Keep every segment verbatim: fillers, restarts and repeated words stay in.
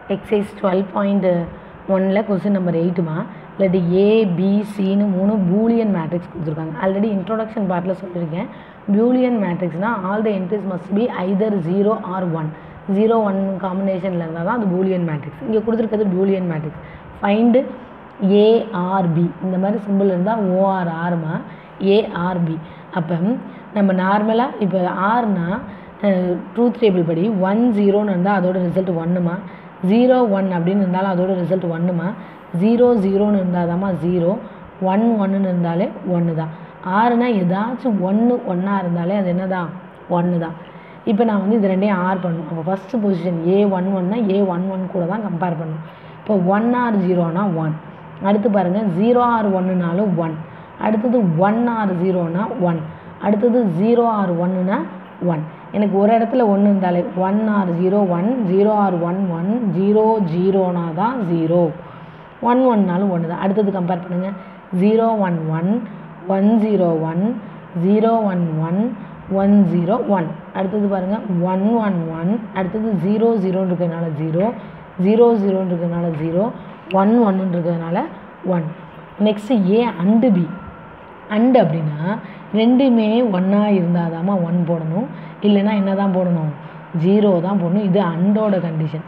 Exercise twelve point ஒனில் question number எயிட்டுமா இல்லாட்டி ஏபிசின்னு மூணு பூலியன் மேட்ரிக்ஸ் கொடுத்துருக்காங்க. ஆல்ரெடி இன்ட்ரோடக்ஷன் பார்ட்டில் சொல்லியிருக்கேன். பூலியன் மேட்ரிக்ஸ்னால் all the entries must be either zero or one zero one காம்பினேஷனில் இருந்தால் தான் அது பூலியன் மேட்ரிக்ஸ். இங்கே கொடுத்துருக்கிறது பூலியன் மேட்ரிக்ஸ். ஃபைண்டு ஏஆர்பி இந்த மாதிரி சிம்பிள் இருந்தால் ஓஆர்ஆர்மா ஏஆர்பி. அப்போ நம்ம நார்மலாக இப்போ ஆர்னா ட்ரூத் டேபிள் படி ஒன் ஜீரோன்னு இருந்தால் அதோட ரிசல்ட் ஒன்றுமா, ஜீரோ ஒன் அப்படின்னு இருந்தாலும் அதோட ரிசல்ட் ஒன்றுமா, ஜீரோ ஜீரோன்னு இருந்தால் தாம்மா ஜீரோ, ஒன் ஒன்றுன்னு இருந்தாலே ஒன்று தான். ஆறுனா ஏதாச்சும் ஒன்று ஒன்றா இருந்தாலே அது என்ன தான் ஒன்று தான். இப்போ நான் வந்து இது ரெண்டையும் ஆர் பண்ணணும். அப்போ ஃபஸ்ட்டு பொசிஷன் ஏ ஒன் ஒன்னா ஏ ஒன் ஒன் கூட தான் கம்பேர் பண்ணணும். இப்போ ஒன் ஆர் ஜீரோனா ஒன், அடுத்து பாருங்கள் ஜீரோ ஆர் ஒன்றுனாலும் ஒன், அடுத்தது ஒன் ஆர் ஜீரோனா ஒன், அடுத்தது ஜீரோ ஆர் ஒன்றுனா ஒன். எனக்கு ஒரு இடத்துல ஒன்று இருந்தாலே one or zero one, zero or one one, zero ஜீரோனா தான் ஜீரோ, ஒன் ஒன்னாலும் ஒன்று தான். அடுத்தது கம்பேர் பண்ணுங்கள். Zero one one, one zero one, zero one one, one zero one. அடுத்தது பாருங்கள் ஒன் ஒன் ஒன், அடுத்தது ஜீரோ ஜீரோன்னு இருக்கிறதுனால ஜீரோ, ஜீரோ ஜீரோன்னு இருக்கிறதுனால ஜீரோ, ஒன் ஒன்றுன்னு இருக்கிறதுனால one. Next A and B. And அப்படின்னா ரெண்டுமே ஒன்றா இருந்தால் தாம்மா ஒன் போடணும், இல்லைன்னா என்ன தான் போடணும், ஜீரோ தான் போடணும். இது அண்டோட கண்டிஷன்.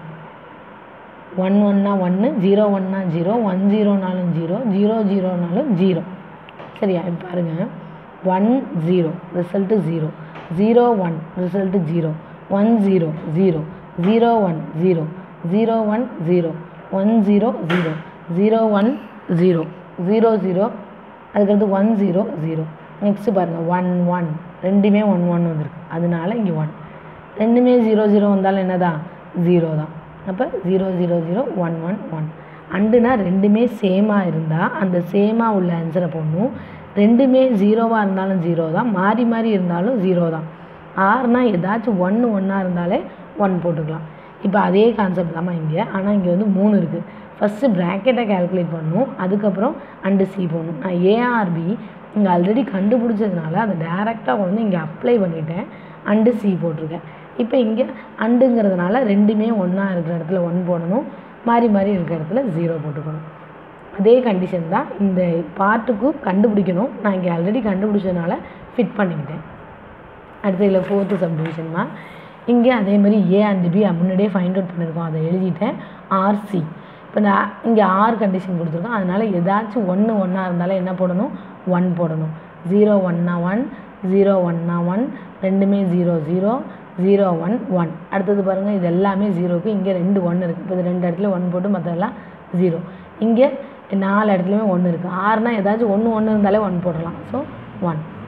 ஒன் ஒன்னா ஒன்று, ஜீரோ ஒன்னா ஜீரோ, ஒன் ஜீரோனாலும் ஜீரோ, ஜீரோ ஜீரோனாலும் ஜீரோ. சரியா? இப்போ பாருங்கள் one zero result zero, zero one result zero, one zero zero, zero one zero, zero one zero, one zero zero, zero one zero, zero zero, அதுக்கடுத்து one zero zero. Next பாருங்கள் one one, ரெண்டுமே one one வந்துருக்கு, அதனால இங்கே one. ரெண்டுமே zero zero வந்தாலும் என்ன தான் ஜீரோ தான். அப்போ zero zero zero one one one. அண்டுனா ரெண்டுமே சேமாக இருந்தால் அந்த சேமாக உள்ள ஆன்சரை போடணும். ரெண்டுமே ஜீரோவாக இருந்தாலும் ஜீரோ தான், மாறி மாறி இருந்தாலும் ஜீரோ தான். ஆறுனா ஏதாச்சும் ஒன்று ஒன்றா இருந்தாலே ஒன் போட்டுக்கலாம். இப்போ அதே கான்செப்ட் தாம்மா இங்கே, ஆனால் இங்கே வந்து மூணு இருக்குது. ஃபஸ்ட்டு ப்ராக்கெட்டை கேல்குலேட் பண்ணணும், அதுக்கப்புறம் அண்டு சி போடணும். நான் ஏஆர்பி இங்கே ஆல்ரெடி கண்டுபிடிச்சதுனால அதை டேரெக்டாக கொண்டு வந்து இங்கே அப்ளை பண்ணிவிட்டேன், அண்டு சி போட்டிருக்கேன். இப்போ இங்கே அண்டுங்கிறதுனால ரெண்டுமே ஒன்றா இருக்கிற இடத்துல ஒன் போடணும், மாறி மாறி இருக்கிற இடத்துல ஜீரோ போட்டுக்கணும். அதே கண்டிஷன் தான் இந்த பார்ட்டுக்கு கண்டுபிடிக்கணும். நான் இங்கே ஆல்ரெடி கண்டுபிடிச்சதுனால ஃபிட் பண்ணிக்கிட்டேன். அடுத்து இதில் ஃபோர்த்து சப்டிவிஷன்மா. இங்கே அதே மாதிரி ஏ அண்ட் பி முன்னாடியே ஃபைண்ட் அவுட் பண்ணியிருக்கோம், அதை எழுதிட்டேன். ஆர்சி இப்போ நான் இங்கே ஆர் கண்டிஷன் கொடுத்துருக்கோம், அதனால் ஏதாச்சும் ஒன்று ஒன்றா இருந்தாலும் என்ன போடணும், ஒன் போடணும். ஜீரோ ஒன்னா ஒன், ஜீரோ ஒன்னா ஒன், ரெண்டுமே zero zero, zero one one. அடுத்தது பாருங்கள் இது எல்லாமே ஜீரோக்கு, இங்கே ரெண்டு ஒன்று இருக்குது. இப்போ இது ரெண்டு இடத்துல ஒன் போட்டு மற்றெல்லாம் ஜீரோ. இங்கே நாலு இடத்துலையுமே ஒன்று இருக்குது. ஆறுனா ஏதாச்சும் ஒன்று ஒன்று இருந்தாலே ஒன் போடலாம். So one.